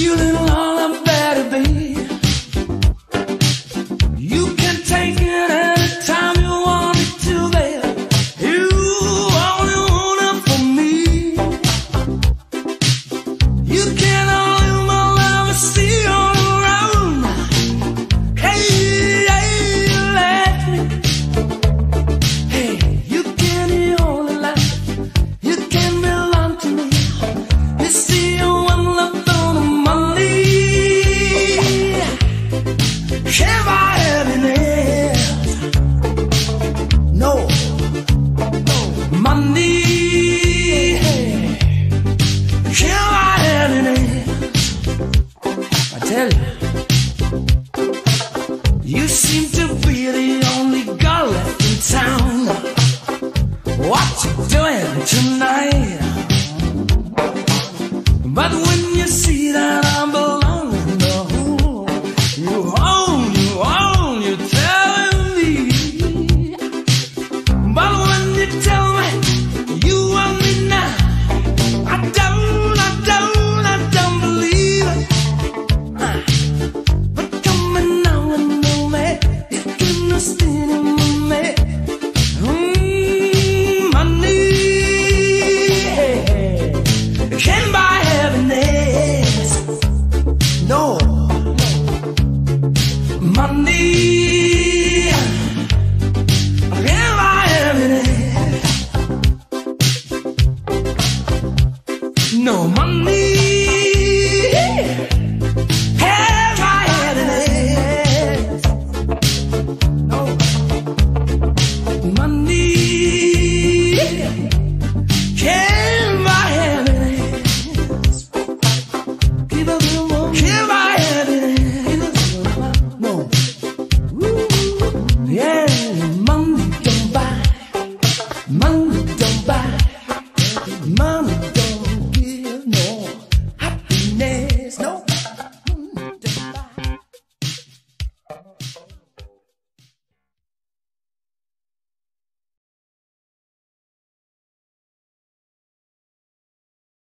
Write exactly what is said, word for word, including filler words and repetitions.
feeling all I'm better be. You can take it anytime you want it to, baby. You only want it for me. You can only my love and see all around. Hey, hey, you let me. Hey, you can hear all the life. You can belong to me. You see one love on the money. Share my happiness. No, money. Share my happiness. I tell you, you seem to be the only girl left in town. What you doing tonight? But when you see that